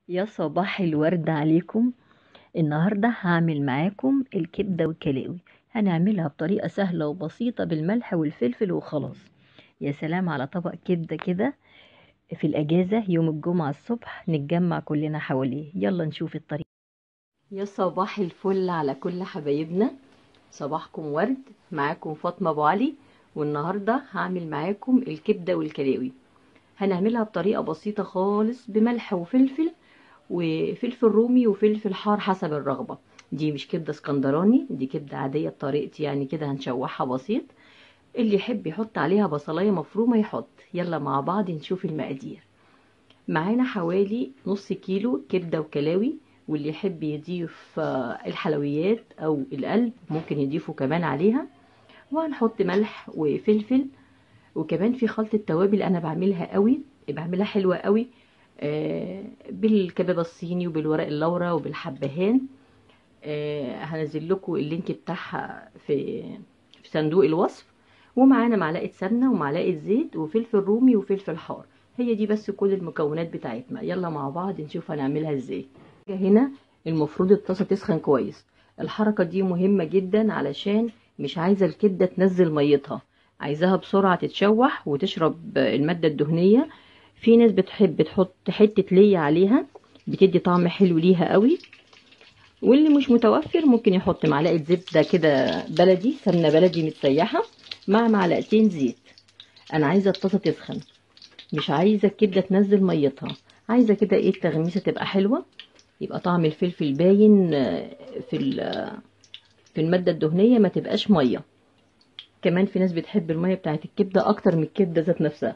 يا صباح الورد عليكم. النهاردة هعمل معاكم الكبدة والكلاوي. هنعملها بطريقة سهلة وبسيطة بالملح والفلفل وخلاص. يا سلام على طبق كبدة كده في الأجازة يوم الجمعة الصبح نتجمع كلنا حواليه. يلا نشوف الطريقة. يا صباح الفل على كل حبايبنا، صباحكم ورد. معاكم فاطمة أبو علي، والنهاردة هعمل معاكم الكبدة والكلاوي. هنعملها بطريقة بسيطة خالص بملح وفلفل وفلفل رومي وفلفل حار حسب الرغبة. دي مش كبدة اسكندراني، دي كبدة عادية بطريقتي يعني كده. هنشوحها بسيط، اللي يحب يحط عليها بصلاية مفرومة يحط. يلا مع بعض نشوف المقادير. معانا حوالي نص كيلو كبدة وكلاوي، واللي يحب يضيف الحلويات او القلب ممكن يضيفه كمان عليها. وهنحط ملح وفلفل، وكمان في خلطة توابل انا بعملها قوي، بعملها حلوة قوي، بالكباب الصيني وبالورق اللورا وبالحبهان. هنزل لكم اللينك بتاعها في صندوق الوصف. ومعانا معلقه سمنه ومعلقه زيت وفلفل رومي وفلفل حار. هي دي بس كل المكونات بتاعتنا. يلا مع بعض نشوف هنعملها ازاي. هنا المفروض الطاسه تسخن كويس. الحركه دي مهمه جدا علشان مش عايزه الكبده تنزل ميتها، عايزاها بسرعه تتشوح وتشرب الماده الدهنيه. في ناس بتحب تحط حته ليا عليها، بتدي طعم حلو ليها قوي. واللي مش متوفر ممكن يحط معلقه زبده كده بلدي، سمنه بلدي متسيحه مع معلقتين زيت. انا عايزه الطاسه تسخن، مش عايزه الكبده تنزل ميتها، عايزه كده ايه التغميسه تبقى حلوه، يبقى طعم الفلفل باين في الماده الدهنيه، ما تبقاش ميه. كمان في ناس بتحب الميه بتاعت الكبده اكتر من الكبده ذات نفسها.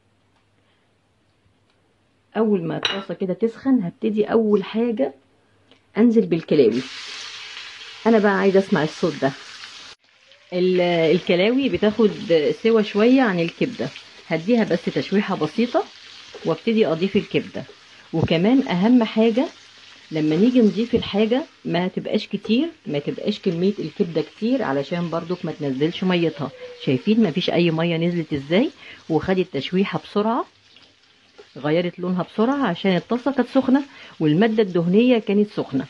اول ما الطاسه كده تسخن هبتدي اول حاجه انزل بالكلاوي. انا بقى عايزه اسمع الصوت ده. الكلاوي بتاخد سوا شوية عن الكبدة، هديها بس تشويحة بسيطة وابتدي اضيف الكبدة. وكمان اهم حاجة لما نيجي نضيف الحاجة ما تبقاش كتير، ما تبقاش كمية الكبدة كتير علشان برضك ما تنزلش ميتها. شايفين ما فيش اي مية نزلت ازاي، وخدت تشويحة بسرعة، غيرت لونها بسرعة عشان الطاسة كانت سخنة والمادة الدهنية كانت سخنة.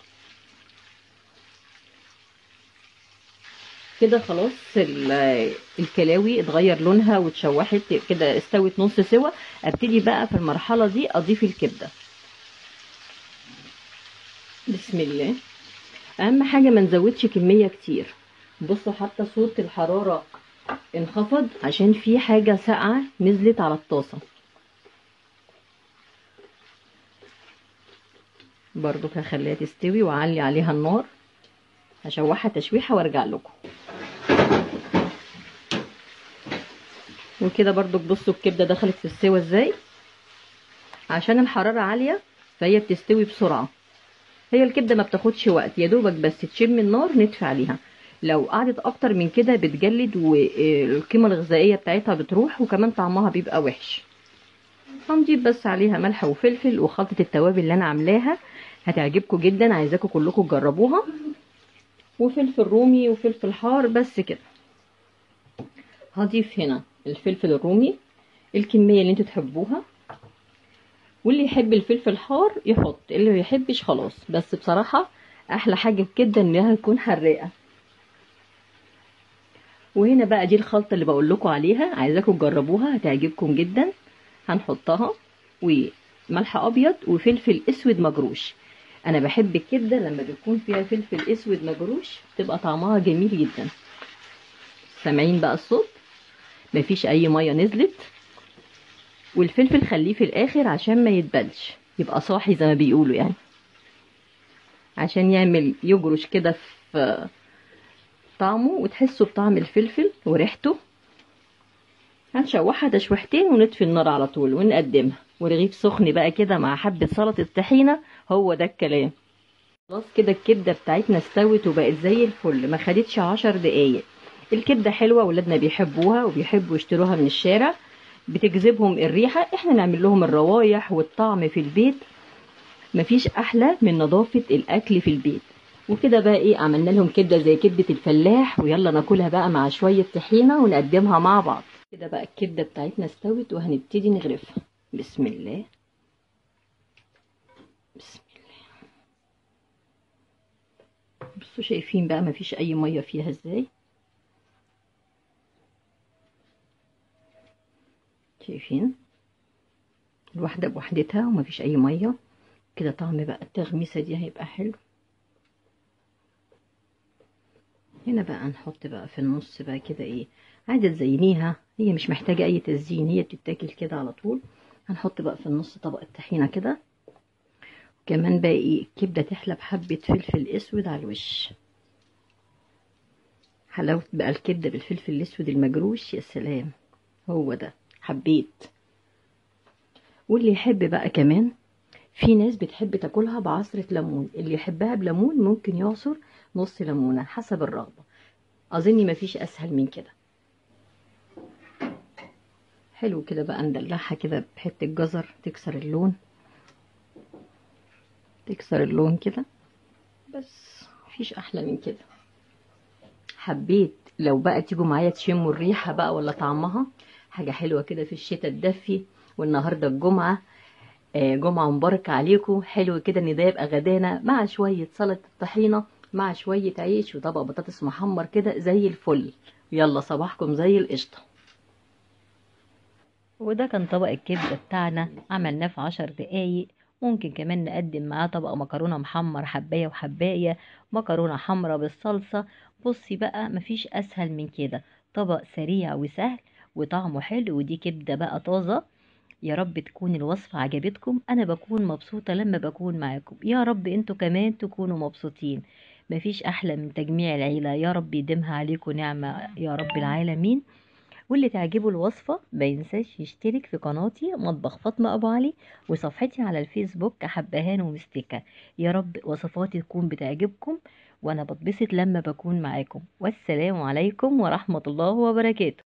كده خلاص الكلاوي اتغير لونها واتشوحت كده، استوت نص سوا. ابتدي بقى في المرحله دي اضيف الكبده. بسم الله. اهم حاجه ما نزودش كميه كتير. بصوا حتى صوت الحراره انخفض عشان في حاجه ساقعه نزلت على الطاسه. برضو هخليها تستوي واعلي عليها النار، هشوحها تشويحه وارجع لكم. وكده برضو بصوا الكبده دخلت في السوا ازاي، عشان الحراره عاليه فهي بتستوي بسرعه. هي الكبده ما بتاخدش وقت، يا دوبك بس تشم النار ندفع عليها. لو قعدت اكتر من كده بتجلد والقيمه الغذائيه بتاعتها بتروح، وكمان طعمها بيبقى وحش. هنضيف بس عليها ملح وفلفل وخلطه التوابل اللي انا عاملاها، هتعجبكم جدا، عايزاكم كلكم تجربوها. وفلفل رومي وفلفل حار بس كده. هضيف هنا الفلفل الرومي الكميه اللي انتوا تحبوها، واللي يحب الفلفل حار يحط، اللي ما يحبش خلاص. بس بصراحه احلى حاجه بكده انها تكون حراقه. وهنا بقى دي الخلطه اللي بقول لكم عليها، عايزاكم تجربوها هتعجبكم جدا. هنحطها وملح ابيض وفلفل اسود مجروش. انا بحب الكبده لما بيكون فيها فلفل اسود مجروش تبقى طعمها جميل جدا. سامعين بقى الصوت؟ مفيش اي ميه نزلت. والفلفل خليه في الاخر عشان ما يتبلش، يبقى صاحي زي ما بيقولوا يعني، عشان يعمل يجرش كده في طعمه وتحسوا بطعم الفلفل وريحته. هنشوحها تشويحتين ونطفي النار على طول ونقدمها، ورغيف سخن بقى كده مع حبة سلطة طحينة، هو ده الكلام. خلاص كده الكبدة بتاعتنا استوت وبقت زي الفل، ما خدتش 10 دقايق. الكبدة حلوة، ولادنا بيحبوها وبيحبوا يشتروها من الشارع، بتجذبهم الريحة. احنا نعمل لهم الروايح والطعم في البيت. مفيش احلى من نظافة الاكل في البيت. وكده بقى ايه، عملنا لهم كبدة زي كبدة الفلاح، ويلا ناكلها بقى مع شوية طحينة ونقدمها مع بعض. كده بقى الكبدة بتاعتنا استوت وهنبتدي نغرفها. بسم الله. بسم الله. بصوا شايفين بقى مفيش اي ميه فيها ازاي، شايفين الواحده بوحدتها ومفيش اي ميه كده. طعم بقى التغميسه دي هيبقى حلو. هنا بقى نحط بقى في النص بقى كده ايه، عايزه تزينيها، هي مش محتاجه اي تزيين، هي بتتاكل كده على طول. هنحط بقى في النص طبقه طحينه كده، كمان بقى ايه الكبده تحلى بحبه فلفل اسود على الوش. حلاوه بقى الكبده بالفلفل الاسود المجروش، يا سلام، هو ده حبيت. واللي يحب بقى كمان، في ناس بتحب تاكلها بعصرة ليمون، اللي يحبها بليمون ممكن يعصر نص ليمونة حسب الرغبة. اظني مفيش اسهل من كده. حلو كده بقى ندلعها كده بحتة جزر تكسر اللون، تكسر اللون كده، بس مفيش احلى من كده. حبيت لو بقى تيجوا معايا تشموا الريحة بقى ولا طعمها، حاجة حلوة كده في الشتاء الدفي. والنهاردة الجمعة، جمعة مباركة عليكم. حلو كده ان ده يبقى غدانا مع شوية سلطة طحينة مع شوية عيش وطبق بطاطس محمر كده زي الفل. يلا صباحكم زي القشطة. وده كان طبق الكبدة بتاعنا، عملناه في 10 دقايق. ممكن كمان نقدم معاه طبق مكرونة محمر حباية وحباية، مكرونة حمرا بالصلصة. بصي بقى مفيش أسهل من كده، طبق سريع وسهل وطعمه حلو، ودي كبدة بقى طازة. يا رب تكون الوصفة عجبتكم، أنا بكون مبسوطة لما بكون معاكم، يا رب انتوا كمان تكونوا مبسوطين. مفيش أحلى من تجميع العيلة، يا رب يديمها عليكم نعمة يا رب العالمين. واللي تعجبه الوصفة ما ينساش يشترك في قناتي مطبخ فاطمة أبو علي، وصفحتي على الفيسبوك حبهان ومستكة. يا رب وصفاتي تكون بتعجبكم، وأنا بتبسط لما بكون معاكم. والسلام عليكم ورحمة الله وبركاته.